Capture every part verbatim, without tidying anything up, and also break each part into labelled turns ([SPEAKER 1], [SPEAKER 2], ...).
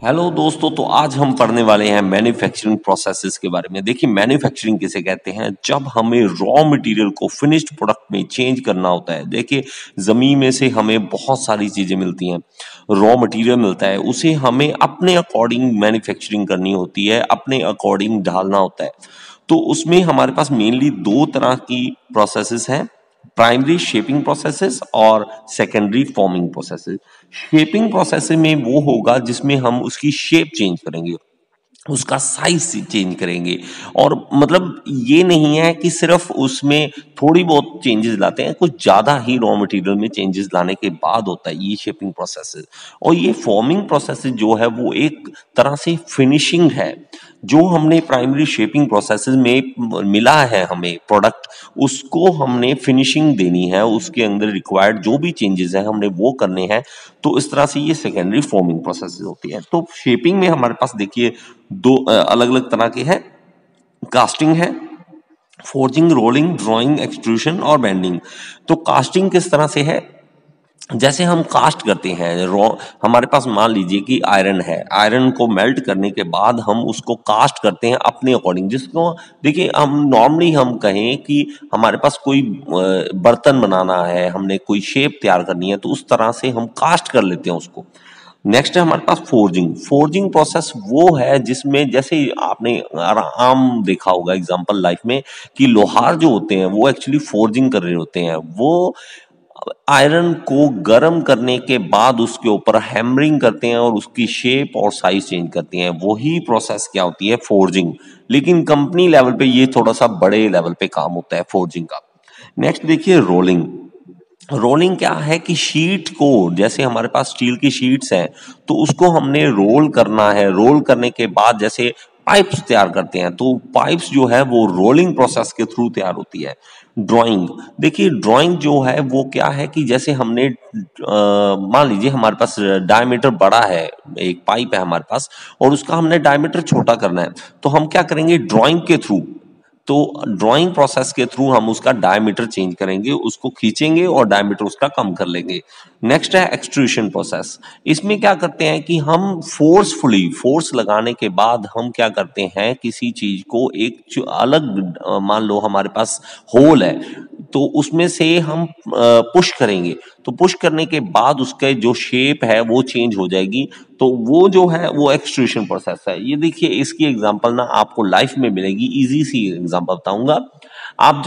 [SPEAKER 1] Hello दोस्तों, तो आज हम पढ़ने वाले हैं मैन्युफैक्चरिंग प्रोसेसेस के बारे में। देखिए, मैन्युफैक्चरिंग किसे कहते हैं? जब हमें रॉ मटेरियल को फिनिश्ड प्रोडक्ट में चेंज करना होता है। देखिए, जमीन में से हमें बहुत सारी चीजें मिलती हैं, रॉ मटेरियल मिलता है, उसे हमें अपने अकॉर्डिंग मैन्युफैक्चरिंग करनी होती है, अपने अकॉर्डिंग ढालना होता है। तो उसमें हमारे पास मेनली दो तरह की प्रोसेसेस हैं, प्राइमरी शेपिंग प्रोसेसेस और secondary forming processes. Shaping process में वो होगा जिसमें हम उसकी शेप चेंज करेंगे, उसका साइज चेंज करेंगे, और मतलब ये नहीं है कि सिर्फ उसमें थोड़ी बहुत चेंजेस लाते हैं, कुछ ज्यादा ही रॉ मटेरियल में चेंजेस लाने के बाद होता है ये शेपिंग प्रोसेस। और ये फॉर्मिंग प्रोसेस जो है वो एक तरह से फिनिशिंग है। जो हमने प्राइमरी शेपिंग प्रोसेस में मिला है हमें प्रोडक्ट, उसको हमने फिनिशिंग देनी है, उसके अंदर रिक्वायर्ड जो भी चेंजेस हैं हमने वो करने हैं। तो इस तरह से ये सेकेंडरी फॉर्मिंग प्रोसेस होती है। तो शेपिंग में हमारे पास देखिए दो अलग अलग तरह के हैं, कास्टिंग है, फोर्जिंग, रोलिंग, ड्राइंग, एक्सट्रूशन और बेंडिंग। तो कास्टिंग किस तरह से है? जैसे हम कास्ट करते हैं रॉ, हमारे पास मान लीजिए कि आयरन है, आयरन को मेल्ट करने के बाद हम उसको कास्ट करते हैं अपने अकॉर्डिंग। जिसको देखिए, हम नॉर्मली हम कहें कि हमारे पास कोई बर्तन बनाना है, हमने कोई शेप तैयार करनी है, तो उस तरह से हम कास्ट कर लेते हैं उसको। नेक्स्ट है हमारे पास फोर्जिंग। फोर्जिंग प्रोसेस वो है जिसमें, जैसे आपने आम देखा होगा एग्जांपल लाइफ में, कि लोहार जो होते हैं वो एक्चुअली फोर्जिंग कर रहे होते हैं। वो आयरन को गर्म करने के बाद उसके ऊपर हैमरिंग करते हैं और उसकी शेप और साइज चेंज करते हैं। वही प्रोसेस क्या होती है? फोर्जिंग। लेकिन कंपनी लेवल पे ये थोड़ा सा बड़े लेवल पे काम होता है फोर्जिंग का। नेक्स्ट देखिए रोलिंग। रोलिंग क्या है कि शीट को, जैसे हमारे पास स्टील की शीट्स हैं, तो उसको हमने रोल करना है। रोल करने के बाद जैसे पाइप्स तैयार करते हैं, तो पाइप्स जो है वो रोलिंग प्रोसेस के थ्रू तैयार होती है। ड्राइंग, देखिए ड्राइंग जो है वो क्या है कि जैसे हमने मान लीजिए हमारे पास डायमीटर बड़ा है, एक पाइप है हमारे पास, और उसका हमने डायमीटर छोटा करना है, तो हम क्या करेंगे? ड्राइंग के थ्रू, तो ड्राइंग प्रोसेस के थ्रू हम उसका डायमीटर चेंज करेंगे, उसको खींचेंगे और डायमीटर उसका कम कर लेंगे। नेक्स्ट है एक्सट्रूशन प्रोसेस। इसमें क्या करते हैं कि हम फोर्सफुली, फोर्स लगाने के बाद हम क्या करते हैं, किसी चीज को एक अलग, मान लो हमारे पास होल है, तो उसमें से हम पुश करेंगे, तो पुश करने के बाद उसका जो शेप है वो चेंज हो जाएगी। तो वो जो है वो एक्सट्रूशन प्रोसेस है। ये देखिए, इसकी एग्जांपल ना आपको लाइफ में मिलेगी, इजी सी एग्जांपल बताऊंगा। आप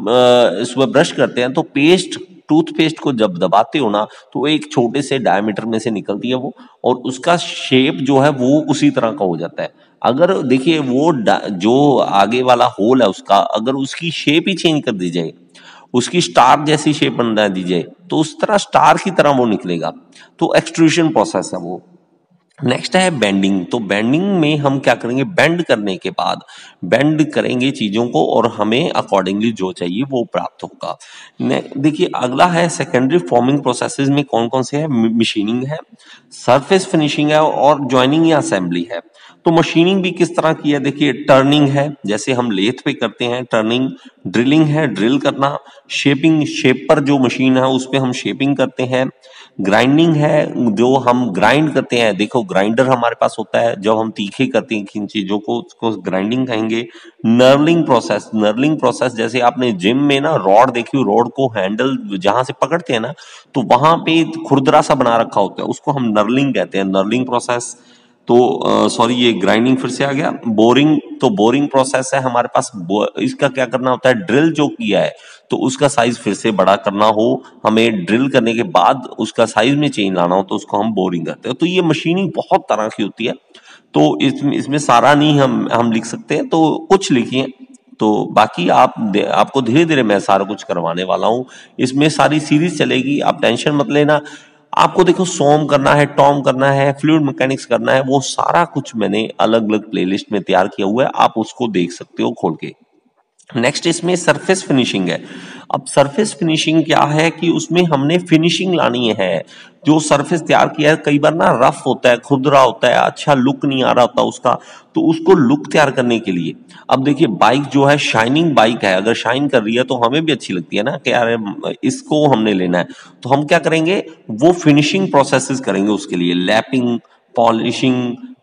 [SPEAKER 1] जब सुबह ब्रश करते हैं तो पेस्ट, टूथपेस्ट को जब दबाते हो ना, तो एक छोटे से डायमीटर में से निकलती है वो, और उसका शेप जो है वो उसी तरह का हो जाता है। अगर देखिए वो जो आगे वाला होल है उसका, अगर उसकी शेप ही चेंज कर दी जाए, उसकी स्टार जैसी शेप बना दी जाए, तो उस तरह स्टार की तरह वो निकलेगा। तो एक्सट्रूशन प्रोसेस है वो। नेक्स्ट है बेंडिंग। तो बेंडिंग में हम क्या करेंगे? बेंड करने के बाद बेंड करेंगे चीजों को, और हमें अकॉर्डिंगली जो चाहिए वो प्राप्त होगा। देखिए अगला है सेकेंडरी फॉर्मिंग प्रोसेसेस में कौन कौन से है? मशीनिंग है, सरफेस फिनिशिंग है, और ज्वाइनिंग या असेंबली है। तो मशीनिंग भी किस तरह की है? देखिए टर्निंग है, जैसे हम लेथ पे करते हैं टर्निंग। ड्रिलिंग है, ड्रिल करना। शेपिंग, शेपर जो मशीन है उस पे हम शेपिंग करते हैं। ग्राइंडिंग है, जो हम ग्राइंड करते हैं। देखो ग्राइंडर हमारे पास होता है, जब हम तीखे करते हैं किन चीजों को, उसको ग्राइंडिंग कहेंगे। नर्लिंग प्रोसेस, नर्लिंग प्रोसेस जैसे आपने जिम में ना रॉड देखी, रॉड को हैंडल जहां से पकड़ते हैं ना, तो वहां पे खुरदरा सा बना रखा होता है, उसको हम नर्लिंग कहते हैं, नर्लिंग प्रोसेस। तो सॉरी ये ग्राइंडिंग फिर से आ गया। बोरिंग, तो बोरिंग प्रोसेस है हमारे पास। इसका क्या करना होता है? ड्रिल जो किया है तो उसका साइज फिर से बड़ा करना हो, हमें ड्रिल करने के बाद उसका साइज में चेंज लाना हो, तो उसको हम बोरिंग करते हैं। तो ये मशीनिंग बहुत तरह की होती है, तो इसमें इसमें सारा नहीं हम हम लिख सकते हैं, तो कुछ लिखिए। तो बाकी आप आपको धीरे धीरे मैं सारा कुछ करवाने वाला हूँ। इसमें सारी सीरीज चलेगी, आप टेंशन मत लेना। आपको देखो सोम करना है, टॉम करना है, फ्लूइड मैकेनिक्स करना है, वो सारा कुछ मैंने अलग अलग प्लेलिस्ट में तैयार किया हुआ है, आप उसको देख सकते हो खोल के। नेक्स्ट इसमें सरफेस फिनिशिंग है। अब सरफेस फिनिशिंग क्या है कि उसमें हमने फिनिशिंग लानी है। जो सरफेस तैयार किया है कई बार ना रफ होता है, खुरदरा होता है, अच्छा लुक नहीं आ रहा होता उसका, तो उसको लुक तैयार करने के लिए, अब देखिए बाइक जो है शाइनिंग बाइक है, अगर शाइन कर रही है तो हमें भी अच्छी लगती है ना कि यार इसको हमने लेना है, तो हम क्या करेंगे? वो फिनिशिंग प्रोसेसेस करेंगे उसके लिए, lapping, polishing,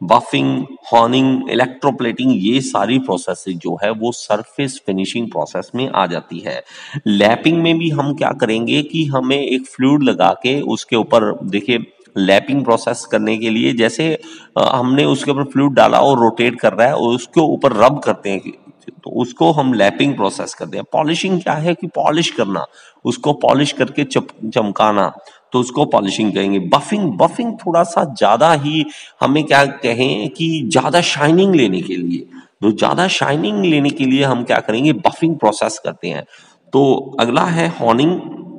[SPEAKER 1] buffing, honing, electroplating, ये सारी प्रोसेसेस जो है वो सरफेस फिनिशिंग प्रोसेस में आ जाती है। लैपिंग में भी हम क्या करेंगे कि हमें एक फ्लूइड लगा के उसके ऊपर, देखिए लैपिंग प्रोसेस करने के लिए जैसे अ, हमने उसके ऊपर फ्लूइड डाला और रोटेट कर रहा है और उसके ऊपर रब करते हैं, तो उसको हम लैपिंग प्रोसेस करते हैं। पॉलिशिंग क्या है कि पॉलिश करना, उसको पॉलिश करके चप, चमकाना, तो उसको पॉलिशिंग कहेंगे। बफिंग, बफिंग थोड़ा सा ज्यादा ही, हमें क्या कहें कि ज्यादा शाइनिंग लेने के लिए, तो ज्यादा शाइनिंग लेने के लिए हम क्या करेंगे, बफिंग प्रोसेस करते हैं। तो अगला है हॉर्निंग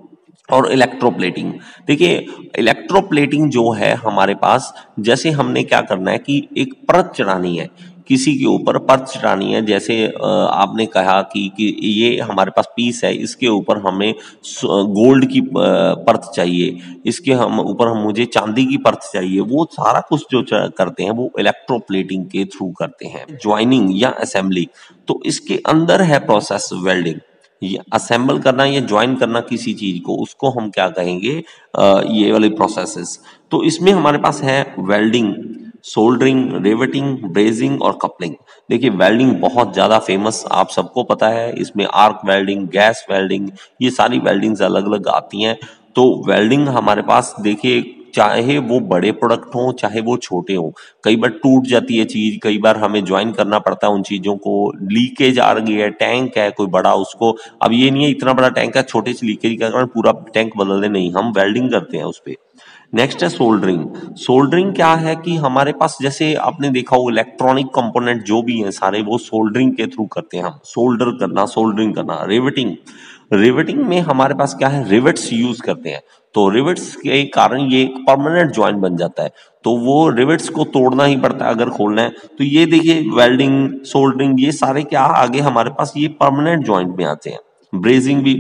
[SPEAKER 1] और इलेक्ट्रोप्लेटिंग। देखिए इलेक्ट्रोप्लेटिंग जो है हमारे पास, जैसे हमने क्या करना है कि एक परत चढ़ानी है, किसी के ऊपर परत चढ़ानी है। जैसे अ, आपने कहा कि, कि ये हमारे पास पीस है, इसके ऊपर हमें गोल्ड की अ, परत चाहिए, इसके हम ऊपर हम मुझे चांदी की परत चाहिए, वो सारा कुछ जो च- करते हैं वो इलेक्ट्रोप्लेटिंग के थ्रू करते हैं। ज्वाइनिंग या असेंबली, तो इसके अंदर है प्रोसेस वेल्डिंग। ये असेंबल करना या ज्वाइन करना किसी चीज को, उसको हम क्या कहेंगे, अ, ये वाले प्रोसेसेस। तो इसमें हमारे पास है वेल्डिंग, सोल्डरिंग, रिवेटिंग, ब्रेजिंग और कपलिंग। देखिए वेल्डिंग बहुत ज्यादा फेमस, आप सबको पता है, इसमें आर्क वेल्डिंग, गैस वेल्डिंग, ये सारी वेल्डिंग्स अलग अलग आती हैं। तो वेल्डिंग हमारे पास देखिए, चाहे वो बड़े प्रोडक्ट हों चाहे वो छोटे हों, कई बार टूट जाती है चीज, कई बार हमें ज्वाइन करना पड़ता है उन चीजों को। लीकेज आ रही है, टैंक है कोई बड़ा, उसको, अब ये नहीं है इतना बड़ा टैंक है, छोटे से लीकेज के कारण पूरा टैंक बदल दे, नहीं, हम वेल्डिंग करते हैं उस पे। नेक्स्ट है सोल्डरिंग। सोल्डरिंग क्या है कि हमारे पास, जैसे आपने देखा हो इलेक्ट्रॉनिक कंपोनेंट जो भी हैं सारे, वो सोल्डरिंग के थ्रू करते हैं हम, सोल्डर करना, सोल्डरिंग करना। रिवेटिंग, रिवेटिंग में हमारे पास क्या है, रिवेट्स यूज करते हैं, तो रिवेट्स के कारण ये एक परमानेंट ज्वाइंट बन जाता है, तो वो रिवेट्स को तोड़ना ही पड़ता है अगर खोलना है। तो ये देखिए वेल्डिंग, सोल्डरिंग, ये सारे क्या आगे हमारे पास ये परमानेंट ज्वाइंट में आते हैं। ब्रेजिंग भी,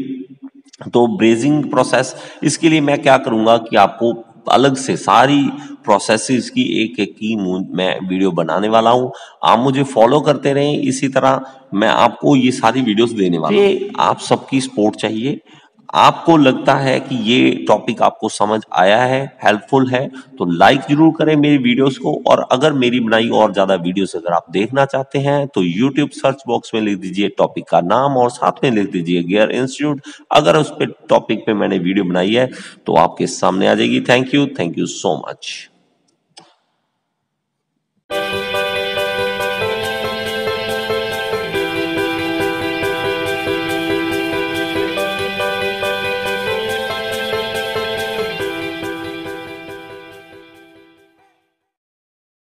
[SPEAKER 1] तो ब्रेजिंग प्रोसेस, इसके लिए मैं क्या करूंगा कि आपको अलग से सारी प्रोसेसेस की एक एक की मैं वीडियो बनाने वाला हूं। आप मुझे फॉलो करते रहें, इसी तरह मैं आपको ये सारी वीडियोस देने वाला हूं। ये आप सबकी सपोर्ट चाहिए। आपको लगता है कि ये टॉपिक आपको समझ आया है, हेल्पफुल है, तो लाइक जरूर करें मेरी वीडियोस को। और अगर मेरी बनाई और ज्यादा वीडियोस अगर आप देखना चाहते हैं तो यूट्यूब सर्च बॉक्स में लिख दीजिए टॉपिक का नाम और साथ में लिख दीजिए गियर इंस्टीट्यूट। अगर उस पे टॉपिक पे मैंने वीडियो बनाई है तो आपके सामने आ जाएगी। Thank you, thank you so much.